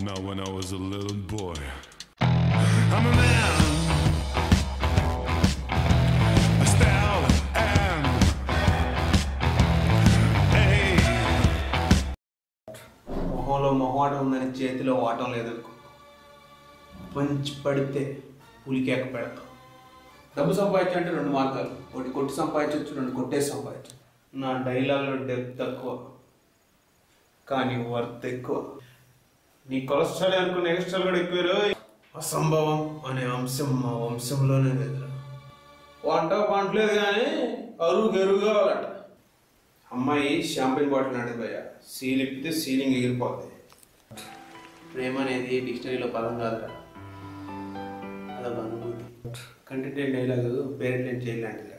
Now when I was a little boy, I'm a man. A style and hey. మొహంలో మొహమాటం ఉందని చేతిలో వాటం లేదనుకో, పంచి పడితే పులికేక పెడతాం. డబ్బు సంపాదించాలంటే రెండు మార్గాలు, ఒకటి కొట్టి సంపాదించవచ్చు, రెండు కొట్టేసి సంపాదించవచ్చు. నా డైలాగ్లో డెప్త్ తక్కువ కానీ వర్త్ ఎక్కువ. నీ కొలెస్ట్రాల్ అనుకున్న ఎక్స్ట్రాల్ కూడా ఎక్కువ. అసంభవం అనే అంశం మా వంశంలోనే లేదు. వంట పంటలేదు కానీ అరుగు ఎరుగు కావాలట. అమ్మాయి షాంపెయిన్ బాటిల్ అంటే భయ, సీలిప్పితే సీలింగ్ ఎగిరిపోతాయి. ప్రేమ అనేది డిక్షనరీలో పదం కాదురా, అదొక అనుభూతి. Content dialogue parent చేయలాంటిది.